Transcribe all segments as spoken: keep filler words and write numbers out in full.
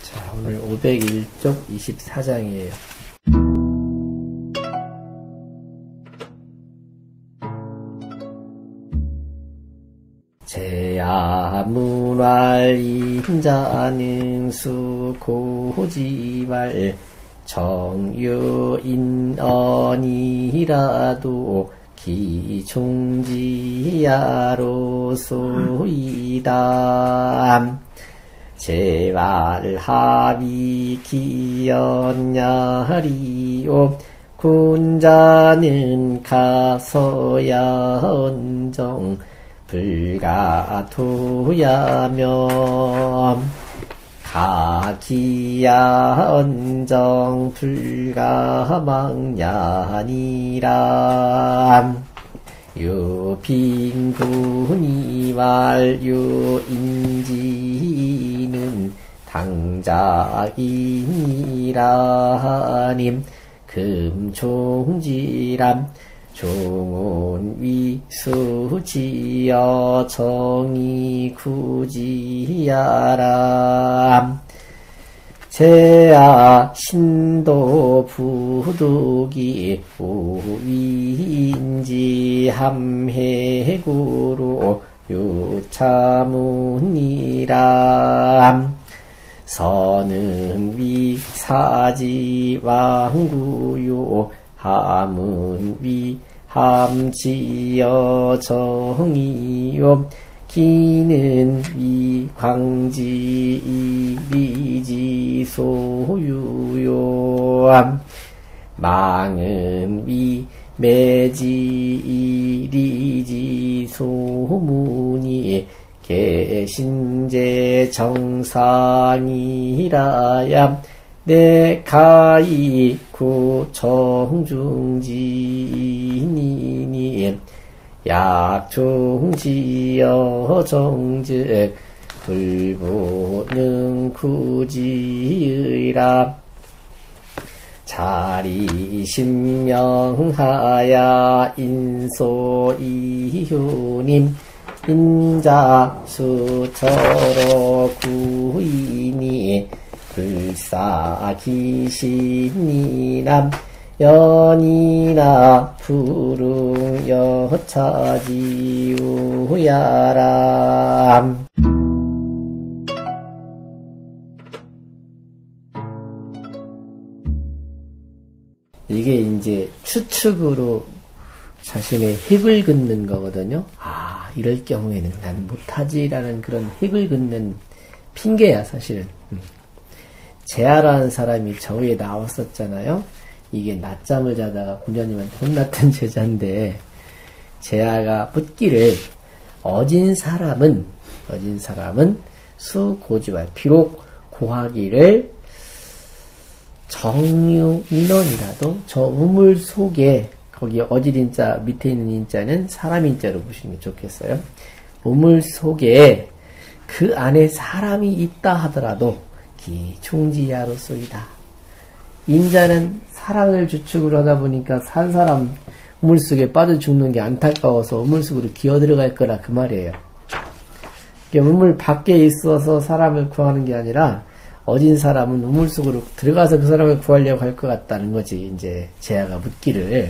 자, 오늘 오백일 쪽 이십사 장이에요. 제야문활 인자능수 고지발 정유인언이라도 기충지야로소이다. 제발합이 기연야리오 군자는 가서야 언정 불가토야며 가기야 언정 불가망냐니라. 유빈군이 말유인지는 당자이니라님 금총지람 종운위수지여 정이구지야람. 제야 신도 부득이 우위인지 함해구로 유차문이람. 서는 위사지 왕구요 함은 위 함지여 정이요 기는 위 광지 이리지 소유요 망은 위 매지 이리지 소문이 계신제 정상이라야 내 가이 구정중지니니 약중지여 정즉 불보는 구지의라. 자리신명하야 인소이효님 인자수처로 구이니 불사기신이남 연이나 푸릉 여차지우야람. 이게 이제 추측으로 자신의 핵을 긋는 거거든요. 아, 이럴 경우에는 난 못하지라는 그런 핵을 긋는 핑계야, 사실은. 음. 제야라는 사람이 저 위에 나왔었잖아요. 이게 낮잠을 자다가 군자님한테 혼났던 제자인데, 제야가 묻기를 어진 사람은 어진 사람은 수고지발 비록 고하기를 정유인원이라도 저 우물 속에, 거기 어질 인자 밑에 있는 인자는 사람 인자로 보시는 게 좋겠어요. 우물 속에 그 안에 사람이 있다 하더라도 기충지야로소이다. 인자는 사랑을 주축으로 하다 보니까 산 사람 우물 속에 빠져 죽는 게 안타까워서 우물 속으로 기어 들어갈 거라 그 말이에요. 우물 밖에 있어서 사람을 구하는 게 아니라 어진 사람은 우물 속으로 들어가서 그 사람을 구하려고 할 것 같다는 거지. 이제 제야가 묻기를.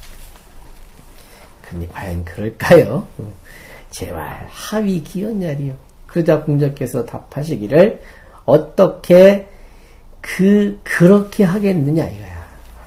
근데 과연 그럴까요? 제발 하위 기연냐리요. 그러자 공자께서 답하시기를 어떻게 그 그렇게 하겠느냐 이거야.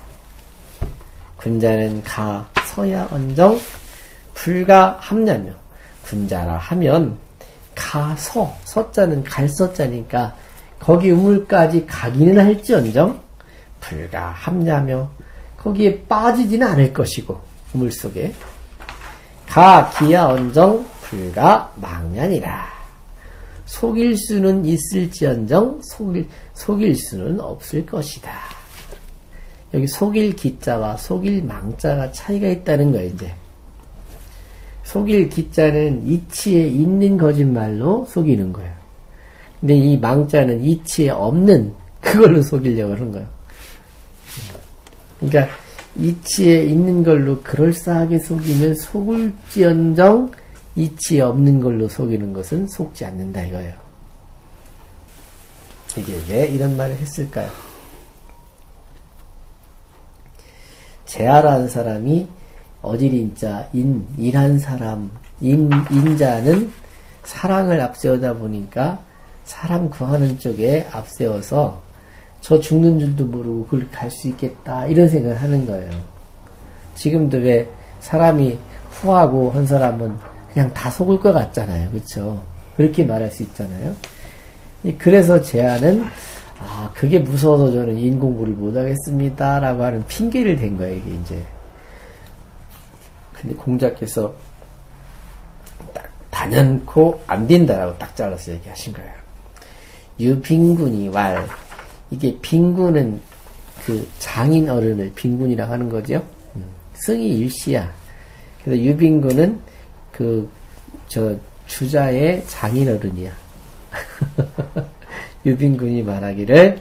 군자는 가 서야 언정 불가 함냐며. 군자라 하면 가서 서자는 갈 서자니까 거기 우물까지 가기는 할지언정 불가 함냐며 거기에 빠지지는 않을 것이고 우물 속에 가 기야 언정 불가 망냐니라. 속일 수는 있을지언정 속일, 속일 수는 없을 것이다. 여기 속일 기자와 속일 망자가 차이가 있다는 거예요. 이제 속일 기자는 이치에 있는 거짓말로 속이는 거예요. 근데 이 망자는 이치에 없는 그걸로 속이려고 하는 거예요. 그러니까 이치에 있는 걸로 그럴싸하게 속이면 속을지언정 이치에 없는 걸로 속이는 것은 속지 않는다 이거예요. 이게 왜 이런 말을 했을까요? 재하라는 사람이 어질인자, 인, 인한 사람, 인, 인자는 사랑을 앞세우다 보니까 사람 구하는 쪽에 앞세워서 저 죽는 줄도 모르고 그걸 갈 수 있겠다 이런 생각을 하는 거예요. 지금도 왜 사람이 후하고 한 사람은 그냥 다 속을 것 같잖아요. 그렇죠? 그렇게 말할 수 있잖아요. 그래서 재하는 아 그게 무서워서 저는 인 공부를 못하겠습니다 라고 하는 핑계를 댄 거예요. 이게 이제 근데 공자께서 딱 단연코 안 된다라고 딱 잘라서 얘기하신 거예요. 유빈군이 왈 이게 빈군은 그 장인 어른을 빈군이라고 하는 거죠. 승이 일시야. 그래서 유빈군은 그 저 주자의 장인 어른이야. 유빈군이 말하기를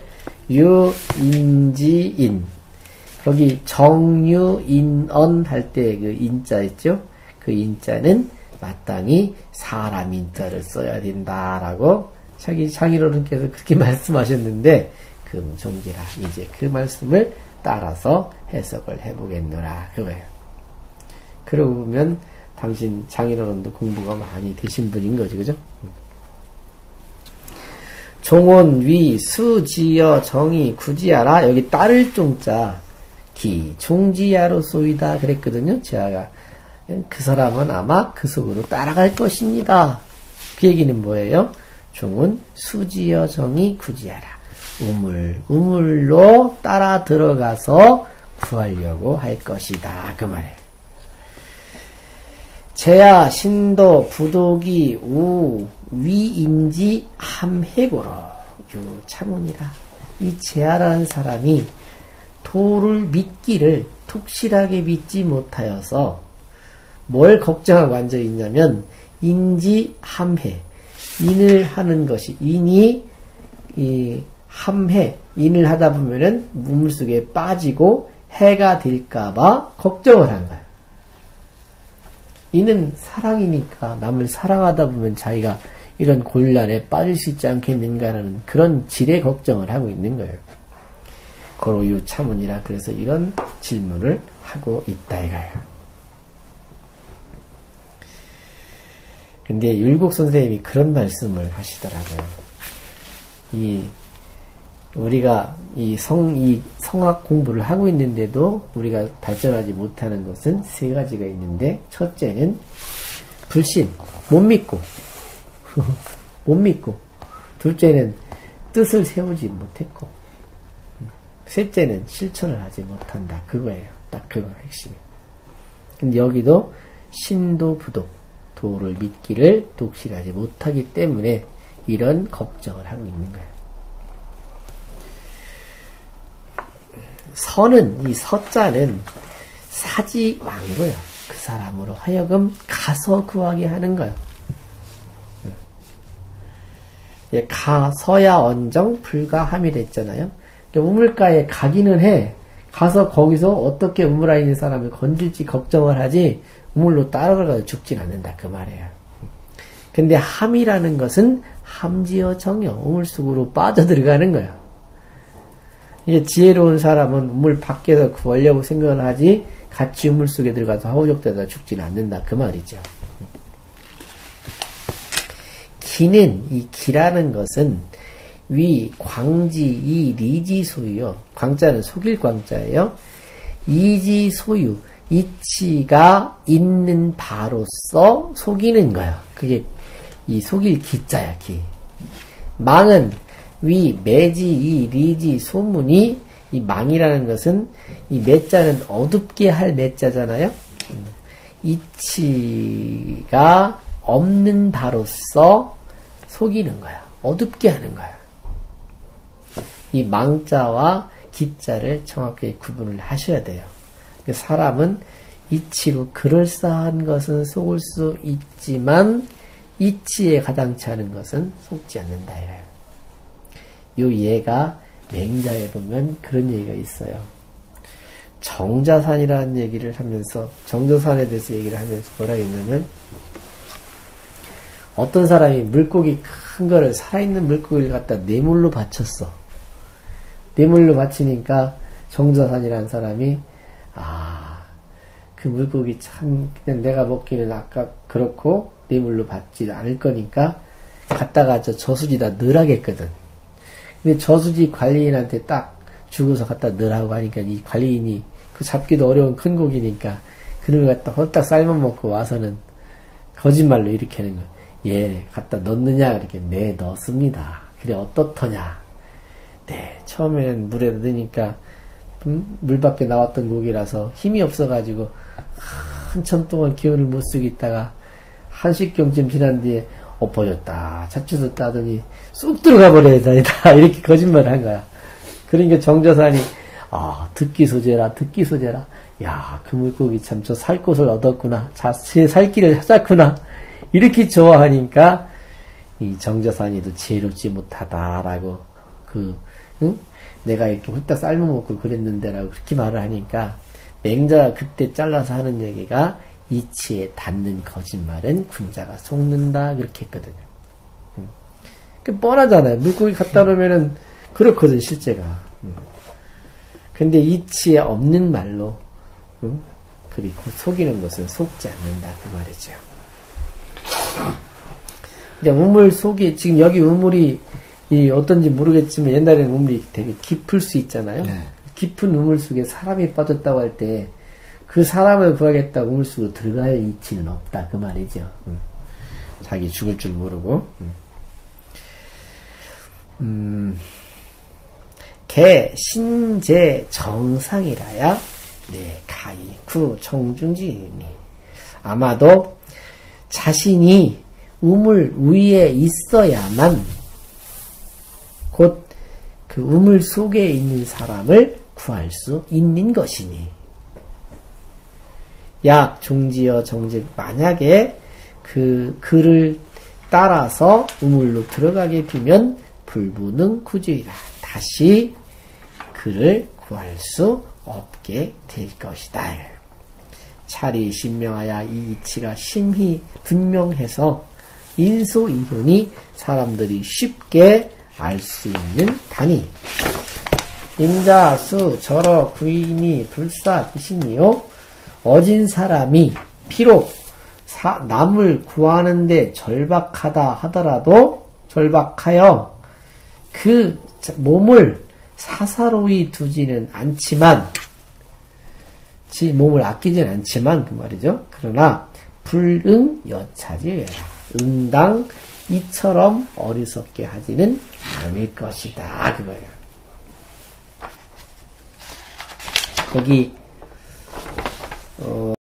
유인지인 거기 정유인언 할 때 그 인자 있죠? 그 인자는 마땅히 사람 인자를 써야 된다라고 자기 장인 어른께서 그렇게 말씀하셨는데 금종기라 이제 그 말씀을 따라서 해석을 해보겠노라 그거예요. 그러고 보면 당신 장인어른도 공부가 많이 되신 분인 거지, 그죠? 종원 위 수지여 정이 구지하라 여기 따를 종자 기 종지야로 쏘이다 그랬거든요. 제가 그 사람은 아마 그 속으로 따라갈 것입니다. 그 얘기는 뭐예요? 종은 수지여 정이 구지하라 우물 우물로 따라 들어가서 구하려고 할 것이다 그 말이에요. 재야 신도 부독이 우 위인지 함해고로 유 참으니라. 이 재하라는 사람이 도를 믿기를 툭실하게 믿지 못하여서 뭘 걱정하고 앉아 있냐면 인지 함해 인을 하는 것이 인이 이 함해 인을 하다 보면은 우물 속에 빠지고 해가 될까봐 걱정을 한 거야. 이는 사랑이니까 남을 사랑하다 보면 자기가 이런 곤란에 빠질 수 있지 않겠는가라는 그런 질의 걱정을 하고 있는 거예요. 고로유 참으니라 그래서 이런 질문을 하고 있다 이거예요. 근데 율곡 선생님이 그런 말씀을 하시더라고요. 이 우리가 이 성, 이 성악 공부를 하고 있는데도 우리가 발전하지 못하는 것은 세 가지가 있는데, 첫째는 불신, 못 믿고, 못 믿고, 둘째는 뜻을 세우지 못했고, 셋째는 실천을 하지 못한다. 그거예요. 딱 그거가 핵심이에요. 근데 여기도 신도 부독, 도를 믿기를 독실하지 못하기 때문에 이런 걱정을 하고 있는 거예요. 서는, 이 서자는 사지왕고요. 그 사람으로 하여금 가서 구하게 하는 거예요. 가, 서야 언정 불가함이 됐잖아요. 우물가에 가기는 해. 가서 거기서 어떻게 우물안에 있는 사람을 건질지 걱정을 하지 우물로 따라가서 죽진 않는다. 그 말이에요. 근데 함이라는 것은 함지어 정여, 우물 속으로 빠져들어가는 거예요. 이게 지혜로운 사람은 우물 밖에서 구하려고 생각을 하지 같이 우물 속에 들어가서 허우적대다 죽진 않는다. 그 말이죠. 기는, 이 기라는 것은 위, 광지, 이, 리지 소유요. 광자는 속일 광자예요. 이지 소유, 이치가 있는 바로서 속이는 거예요. 그게 이 속일 기자야, 기. 망은 위, 매지, 이, 리지, 소문이, 이 망이라는 것은, 이 매자는 어둡게 할 매자잖아요? 이치가 없는 바로서 속이는 거야. 어둡게 하는 거야. 이 망자와 기자를 정확하게 구분을 하셔야 돼요. 사람은 이치로 그럴싸한 것은 속을 수 있지만, 이치에 가당치 않은 것은 속지 않는다. 이래요. 요 예가 맹자에 보면 그런 얘기가 있어요. 정자산이라는 얘기를 하면서, 정자산에 대해서 얘기를 하면서 뭐라 했냐면, 어떤 사람이 물고기 큰 거를, 살아있는 물고기를 갖다 뇌물로 바쳤어. 뇌물로 바치니까 정자산이라는 사람이, 아, 그 물고기 참, 그냥 내가 먹기는 아까 그렇고, 뇌물로 받지 않을 거니까, 갖다가 저 저수지다 넣으라겠거든. 근데 저수지 관리인한테 딱 주고서 갖다 넣으라고 하니까 이 관리인이 그 잡기도 어려운 큰 고기니까 그걸 갖다 홀딱 삶아 먹고 와서는 거짓말로 이렇게 하는 거야. 예, 갖다 넣느냐? 이렇게, 네, 넣습니다. 그래, 어떻더냐? 네, 처음에는 물에 넣으니까, 음, 물 밖에 나왔던 고기라서 힘이 없어가지고, 한참 동안 기운을 못 쓰고 있다가, 한식경쯤 지난 뒤에, 엎어졌다, 차추서 따더니, 쑥 들어가 버려야 된다. 이렇게 거짓말을 한 거야. 그러니까 정자산이, 아, 듣기소재라, 듣기소재라. 야, 그 물고기 참 저 살 곳을 얻었구나. 자, 제 살 길을 찾았구나. 이렇게 좋아하니까 이 정자산이도 지혜롭지 못하다라고 그 응? 내가 이렇게 홀딱 삶아 먹고 그랬는데라고 그렇게 말을 하니까 맹자가 그때 잘라서 하는 얘기가 이치에 닿는 거짓말은 군자가 속는다 그렇게 했거든요. 응. 그 뻔하잖아요. 물고기 갖다 놓으면은 그렇거든 실제가. 응. 근데 이치에 없는 말로 응? 그리고 속이는 것은 속지 않는다 그 말이죠. 이제 우물 속이, 지금 여기 우물이 이 어떤지 모르겠지만 옛날에는 우물이 되게 깊을 수 있잖아요. 네. 깊은 우물 속에 사람이 빠졌다고 할 때 그 사람을 구하겠다고 우물 속으로 들어갈 이치는 없다 그 말이죠. 음. 자기 죽을 줄 모르고. 음. 음. 개 신제 정상이라야 네 가이쿠 정중지니 아마도 자신이 우물 위에 있어야만 곧 그 우물 속에 있는 사람을 구할 수 있는 것이니 약 중지어 정직 만약에 그 글을 따라서 우물로 들어가게 되면 불부능 구주이라 다시 그를 구할 수 없게 될 것이다. 차리 신명하여 이 이치가 심히 분명해서 인소이론이 사람들이 쉽게 알 수 있는 단위. 임자, 수, 절어, 구인이 불사 귀신이요. 어진 사람이 비록 사, 남을 구하는데 절박하다 하더라도 절박하여 그 몸을 사사로이 두지는 않지만 지 몸을 아끼진 않지만 그 말이죠. 그러나 불응 여차지외라. 응당 이처럼 어리석게 하지는 않을 것이다. 그거예요. 거기 어